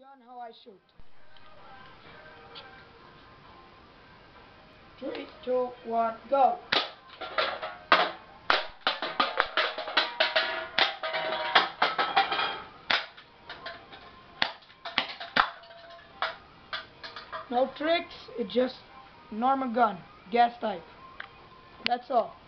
gun how I shoot. 3, 2, 1, go! No tricks, it's just normal gun, gas type. That's all.